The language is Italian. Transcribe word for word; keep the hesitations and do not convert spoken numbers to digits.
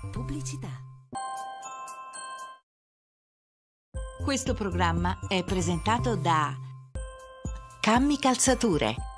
Pubblicità. Questo programma è presentato da Cammi Calzature.